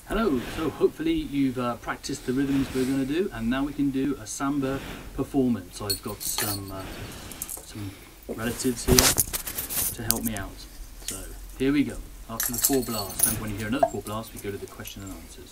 Hello, so hopefully you've practiced the rhythms we're going to do, and now we can do a samba performance. I've got some relatives here to help me out. So here we go, after the 4 blasts, and when you hear another 4 blasts we go to the question and answers.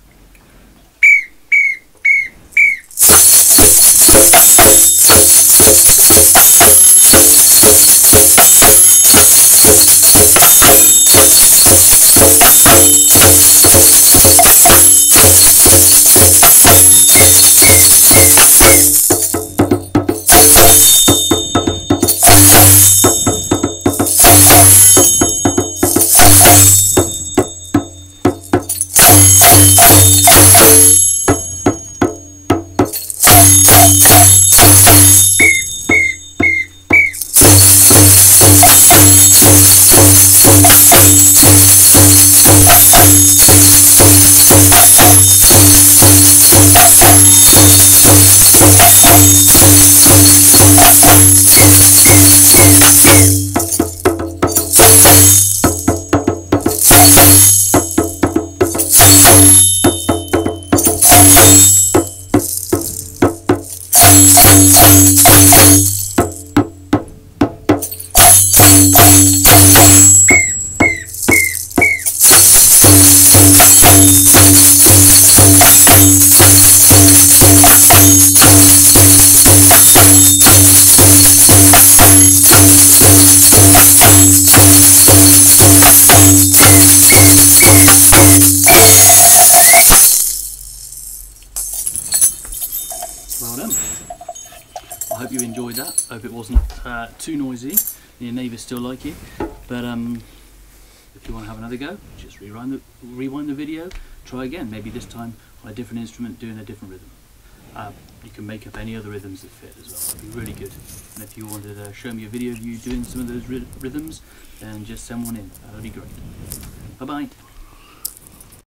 Well done. I hope you enjoyed that. I hope it wasn't too noisy and your neighbours still like you. But if you want to have another go, just rewind the video, try again, maybe this time on a different instrument doing a different rhythm. You can make up any other rhythms that fit as well. It'd be really good. And if you wanted to show me a video of you doing some of those rhythms, then just send one in. That would be great. Bye bye.